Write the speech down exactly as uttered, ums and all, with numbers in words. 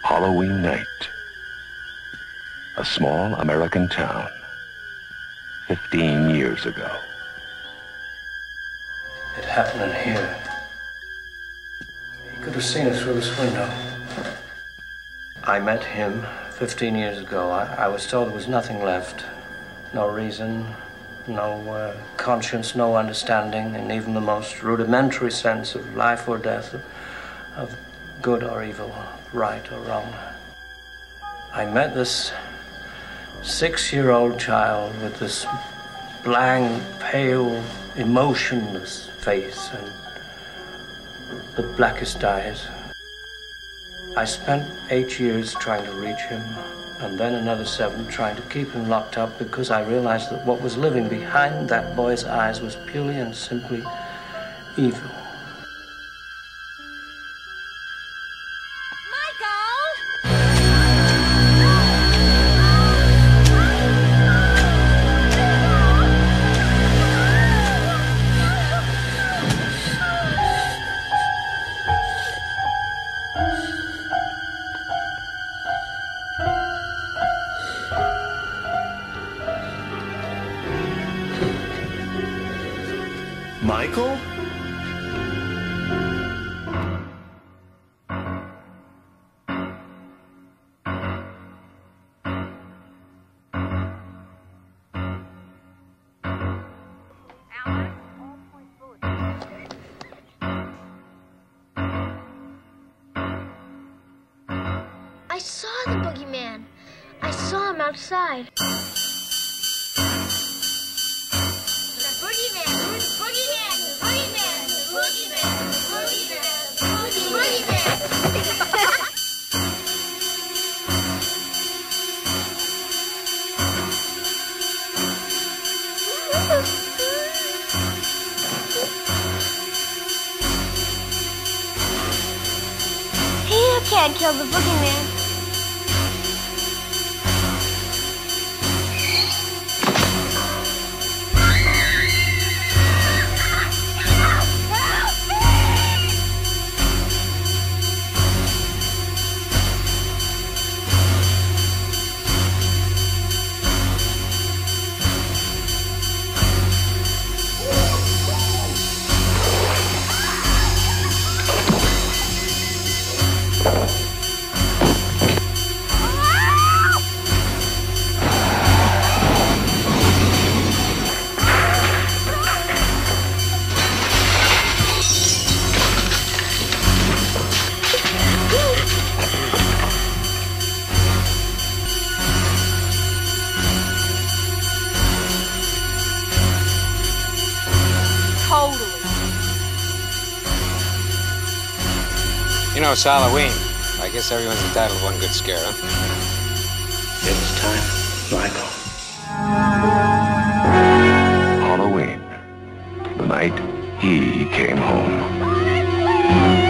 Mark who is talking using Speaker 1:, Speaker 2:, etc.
Speaker 1: Halloween night. A small American town. Fifteen years ago.
Speaker 2: It happened in here. He could have seen it through this window. I met him fifteen years ago. I, I was told there was nothing left. No reason, no uh, conscience, no understanding, and even the most rudimentary sense of life or death, of, of good or evil, right or wrong. I met this six-year-old child with this blank, pale, emotionless face and the blackest eyes. I spent eight years trying to reach him, and then another seven trying to keep him locked up, because I realized that what was living behind that boy's eyes was purely and simply evil.
Speaker 3: Michael?
Speaker 4: I saw the boogeyman. I saw him outside. You can't kill the boogeyman.
Speaker 5: You know, it's Halloween. I guess everyone's entitled to one good scare, huh?
Speaker 2: It's time, Michael.
Speaker 1: Halloween. The night he came home.